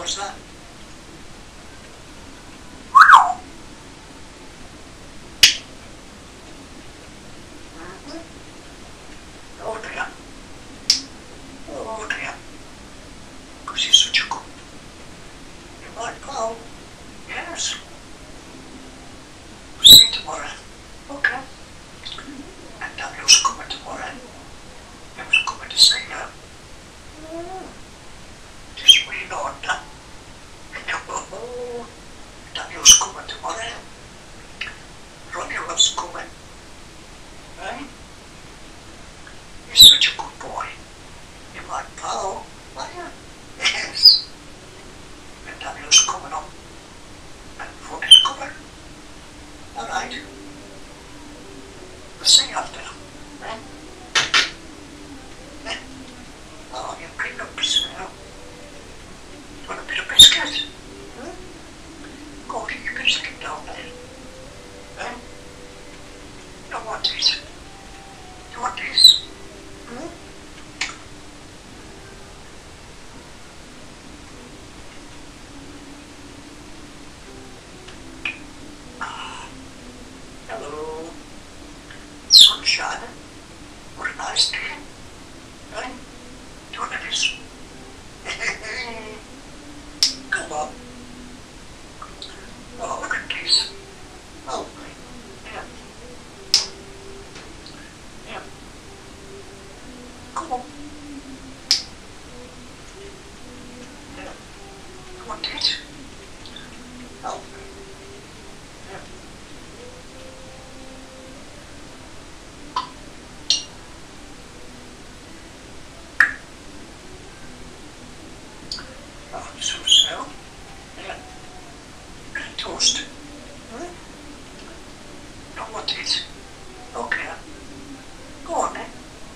How's that? Oh dear. Oh dear. Because he's such a good... You like pal? Yes. We'll see you tomorrow. Okay. And Daniel's coming tomorrow. He was coming to see you. Just wait on that. Daniel's coming tomorrow. Ronnie loves coming. Eh? He's such a good boy. You like pal, are you? Yes. And Daniel's coming up. And Ronnie's coming. Alright. We'll see you after. Eh? Eh? Oh, you're bringing up now. You want a bit of biscuit? Go get your biscuit down there. Eh? You don't want this. You want this? Hello. Sun shining. What a nice day. Eh? Do you want this? Come on. Oh, look at this. Oh, yeah. Yeah. Come on. Yeah. You want this? Oh. Yeah. Oh, so. Yeah. Toast. Don't want it. Okay. Go on then.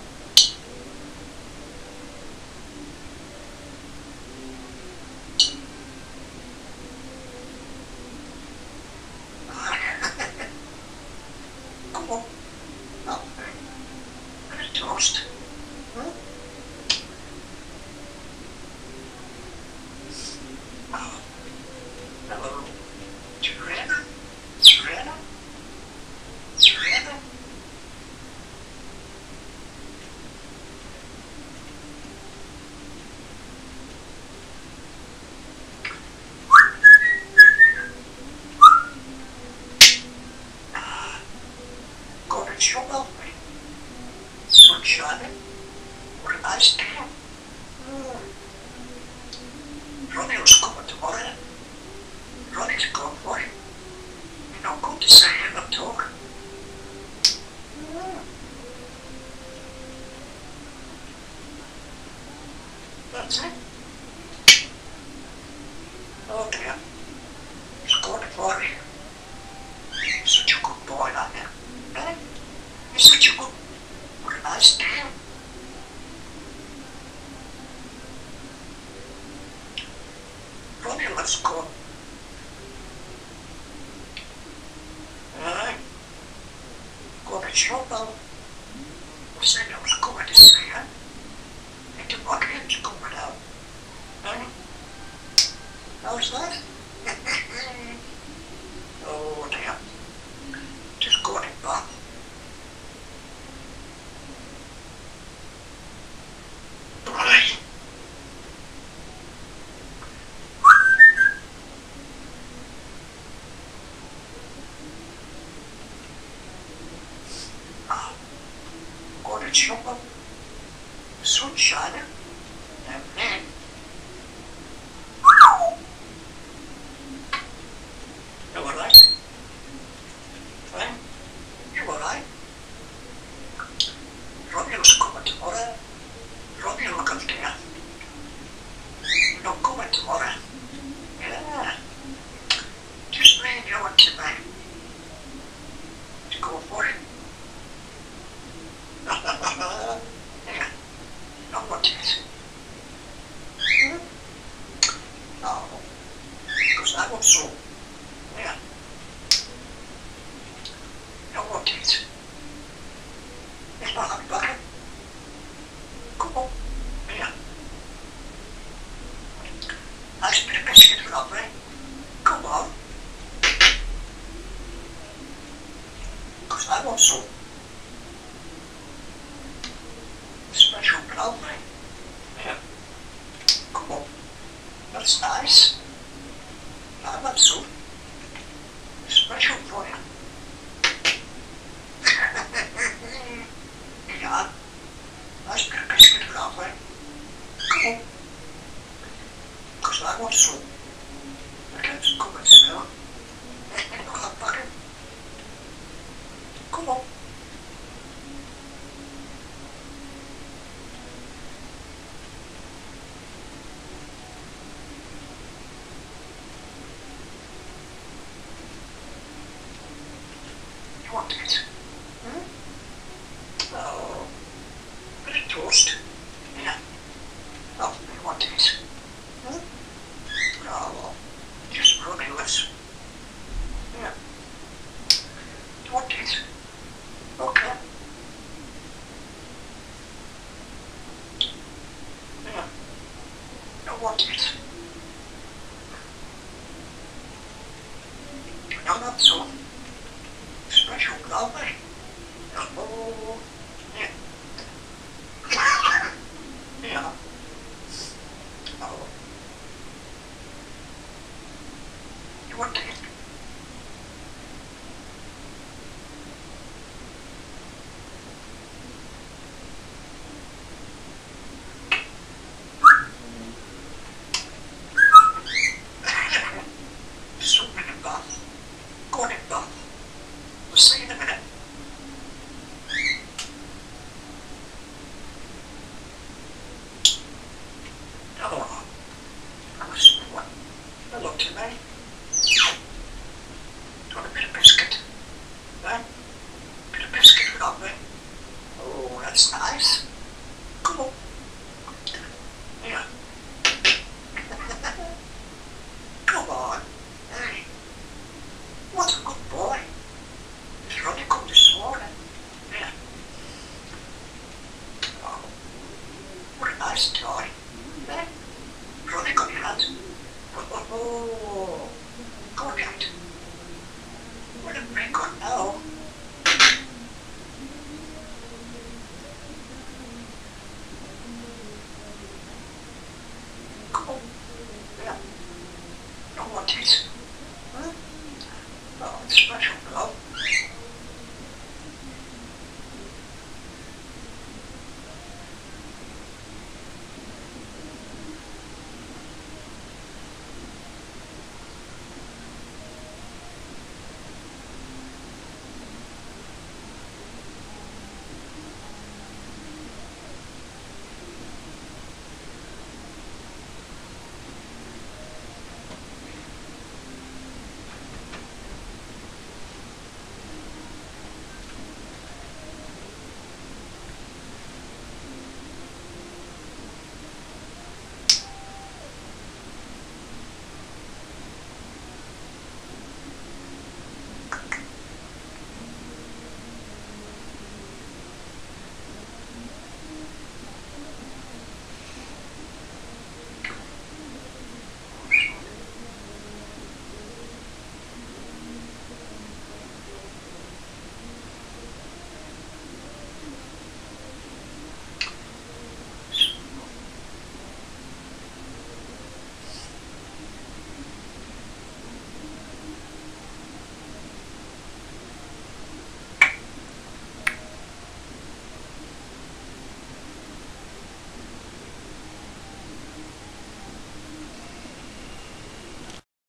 Come on. Oh, bit of toast. Oh. Hello. Serena? Serena? Serena? Got a job out me. Sun shining. What a nice day. Ronnie was coming tomorrow. Ronnie's gone for him. You're not good to say it and talk. That's it. Oh dear. He's gone for him. He's such a good boy, that man. Eh? He's such a good... What a nice day. Ronnie loves corn. Aye. Got a job out. I said I was coming to see you. And the bucket's coming out. Eh? How's that? Oh dear. Just got it back. Right. Got a chopper. The sun's shining. And then... You alright? Eh? You alright? Ronnie was coming tomorrow. Ronnie will come to you. You're not coming tomorrow. Yeah. Just me and you and tonight. Go for it. Yeah. Not what it is. No. Because I want so. Yeah. Not what it is. It's not a bucket. Come on. Yeah. Nice bit of that's nice. Now that's all. Special for you. Yeah. Nice bit of biscuit for Alfie. Come on. Because I want some. I get some cupboards now. Look at that bucket. Come on. You want it? Hmm? Oh, bit of toast. Yeah. Oh, you want it? Hmm? Oh, just running less. Yeah. You want it? Okay. Yeah. You want it? No, not so. Special coffee. Oh, yeah. Yeah. Oh. You want it? Soup in a bath. Go in a bath. We'll see you in a minute. Oh, that was what? That looked to me. Do you want a bit of biscuit? Eh? Bit of biscuit without me. Oh, that's nice. Come on. Yeah. Come on. Hey. What a good boy. He's really good this morning. Yeah. Oh, what a nice toy. Eh? Really good hand. Oh, good hand. What a big one now. Come on. Yeah. I want it.